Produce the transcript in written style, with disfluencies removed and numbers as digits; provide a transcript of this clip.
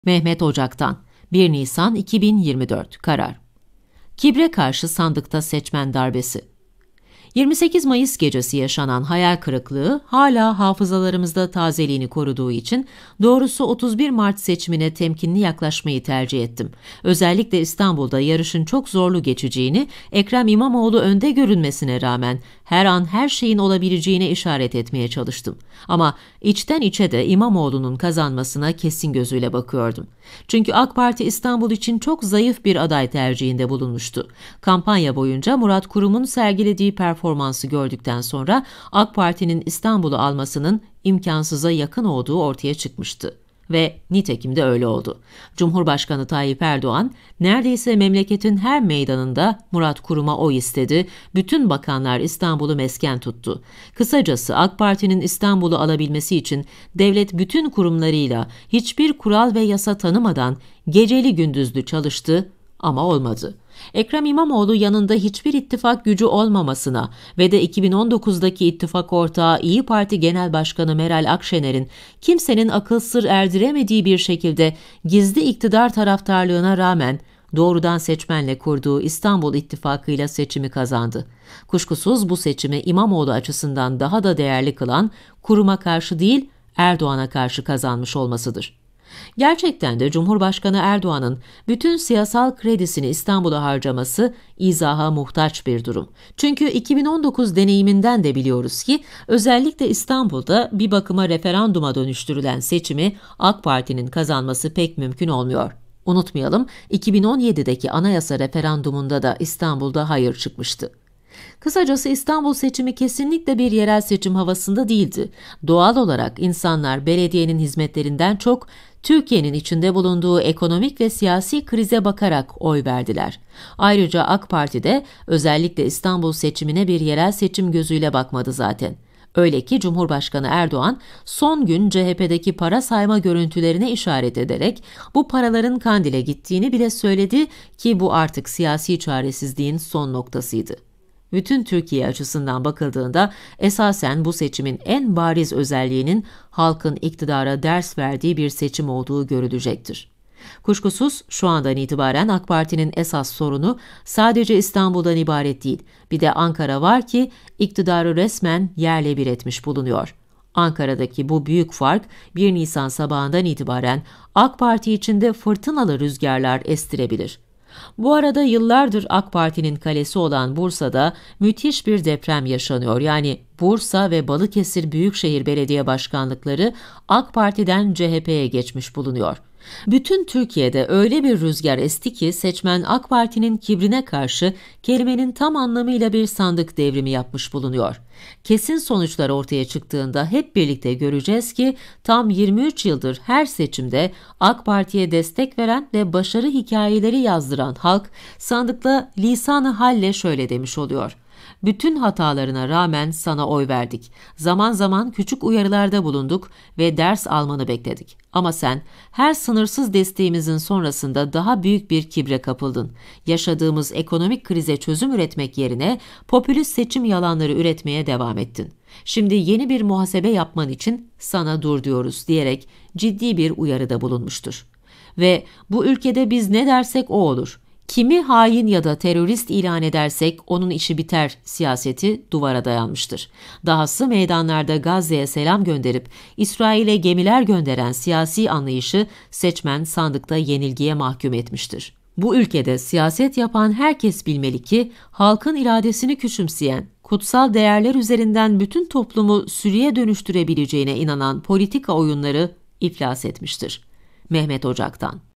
Mehmet Ocak'tan 1 Nisan 2024 karar. Kibre karşı sandıkta seçmen darbesi. 28 Mayıs gecesi yaşanan hayal kırıklığı hala hafızalarımızda tazeliğini koruduğu için doğrusu 31 Mart seçimine temkinli yaklaşmayı tercih ettim. Özellikle İstanbul'da yarışın çok zorlu geçeceğini, Ekrem İmamoğlu önde görünmesine rağmen her an her şeyin olabileceğine işaret etmeye çalıştım. Ama içten içe de İmamoğlu'nun kazanmasına kesin gözüyle bakıyordum. Çünkü AK Parti İstanbul için çok zayıf bir aday tercihinde bulunmuştu. Kampanya boyunca Murat Kurum'un sergilediği performansı gördükten sonra AK Parti'nin İstanbul'u almasının imkansıza yakın olduğu ortaya çıkmıştı. Ve nitekim de öyle oldu. Cumhurbaşkanı Tayyip Erdoğan neredeyse memleketin her meydanında Murat Kurum'a oy istedi, bütün bakanlar İstanbul'u mesken tuttu. Kısacası AK Parti'nin İstanbul'u alabilmesi için devlet bütün kurumlarıyla hiçbir kural ve yasa tanımadan geceli gündüzlü çalıştı ama olmadı. Ekrem İmamoğlu yanında hiçbir ittifak gücü olmamasına ve de 2019'daki ittifak ortağı İYİ Parti Genel Başkanı Meral Akşener'in kimsenin akıl sır erdiremediği bir şekilde gizli iktidar taraftarlığına rağmen doğrudan seçmenle kurduğu İstanbul İttifakı'yla seçimi kazandı. Kuşkusuz bu seçimi İmamoğlu açısından daha da değerli kılan Kurum'a karşı değil Erdoğan'a karşı kazanmış olmasıdır. Gerçekten de Cumhurbaşkanı Erdoğan'ın bütün siyasal kredisini İstanbul'a harcaması izaha muhtaç bir durum. Çünkü 2019 deneyiminden de biliyoruz ki özellikle İstanbul'da bir bakıma referanduma dönüştürülen seçimi AK Parti'nin kazanması pek mümkün olmuyor. Unutmayalım, 2017'deki anayasa referandumunda da İstanbul'da hayır çıkmıştı. Kısacası İstanbul seçimi kesinlikle bir yerel seçim havasında değildi. Doğal olarak insanlar belediyenin hizmetlerinden çok Türkiye'nin içinde bulunduğu ekonomik ve siyasi krize bakarak oy verdiler. Ayrıca AK Parti de özellikle İstanbul seçimine bir yerel seçim gözüyle bakmadı zaten. Öyle ki Cumhurbaşkanı Erdoğan son gün CHP'deki para sayma görüntülerine işaret ederek bu paraların Kandil'e gittiğini bile söyledi ki bu artık siyasi çaresizliğin son noktasıydı. Bütün Türkiye açısından bakıldığında esasen bu seçimin en bariz özelliğinin halkın iktidara ders verdiği bir seçim olduğu görülecektir. Kuşkusuz şu andan itibaren AK Parti'nin esas sorunu sadece İstanbul'dan ibaret değil. Bir de Ankara var ki iktidarı resmen yerle bir etmiş bulunuyor. Ankara'daki bu büyük fark 1 Nisan sabahından itibaren AK Parti içinde fırtınalı rüzgarlar estirebilir. Bu arada yıllardır AK Parti'nin kalesi olan Bursa'da müthiş bir deprem yaşanıyor. Yani Bursa ve Balıkesir Büyükşehir Belediye Başkanlıkları AK Parti'den CHP'ye geçmiş bulunuyor. Bütün Türkiye'de öyle bir rüzgar esti ki seçmen AK Parti'nin kibrine karşı kelimenin tam anlamıyla bir sandık devrimi yapmış bulunuyor. Kesin sonuçlar ortaya çıktığında hep birlikte göreceğiz ki tam 23 yıldır her seçimde AK Parti'ye destek veren ve başarı hikayeleri yazdıran halk sandıkla lisan-ı halle şöyle demiş oluyor: bütün hatalarına rağmen sana oy verdik. Zaman zaman küçük uyarılarda bulunduk ve ders almanı bekledik. Ama sen her sınırsız desteğimizin sonrasında daha büyük bir kibre kapıldın. Yaşadığımız ekonomik krize çözüm üretmek yerine popülist seçim yalanları üretmeye devam ettin. Şimdi yeni bir muhasebe yapman için sana dur diyoruz diyerek ciddi bir uyarıda bulunmuştur. Ve bu ülkede biz ne dersek o olur. Kimi hain ya da terörist ilan edersek onun işi biter siyaseti duvara dayanmıştır. Dahası meydanlarda Gazze'ye selam gönderip İsrail'e gemiler gönderen siyasi anlayışı seçmen sandıkta yenilgiye mahkum etmiştir. Bu ülkede siyaset yapan herkes bilmeli ki halkın iradesini küçümseyen, kutsal değerler üzerinden bütün toplumu sürüye dönüştürebileceğine inanan politika oyunları iflas etmiştir. Mehmet Ocak'tan